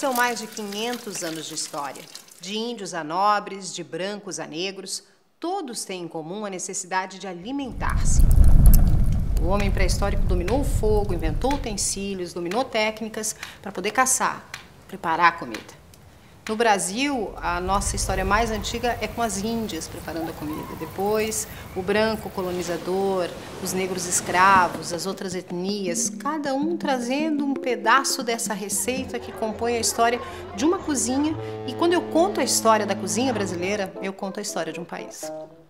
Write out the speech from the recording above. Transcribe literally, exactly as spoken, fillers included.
são mais de quinhentos anos de história. De índios a nobres, de brancos a negros, todos têm em comum a necessidade de alimentar-se. O homem pré-histórico dominou o fogo, inventou utensílios, dominou técnicas para poder caçar, preparar a comida. No Brasil, a nossa história mais antiga é com as índias preparando a comida. Depois, o branco colonizador, os negros escravos, as outras etnias, cada um trazendo um pedaço dessa receita que compõe a história de uma cozinha. E quando eu conto a história da cozinha brasileira, eu conto a história de um país.